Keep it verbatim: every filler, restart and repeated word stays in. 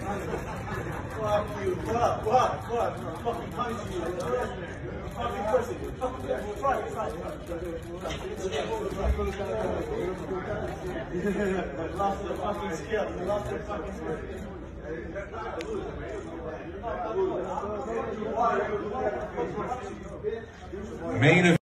Fuck you. What? What? What? Fucking punch you. Fucking pussy. Try it. Try it. Lost the fucking skill. You lost your fucking skill. Main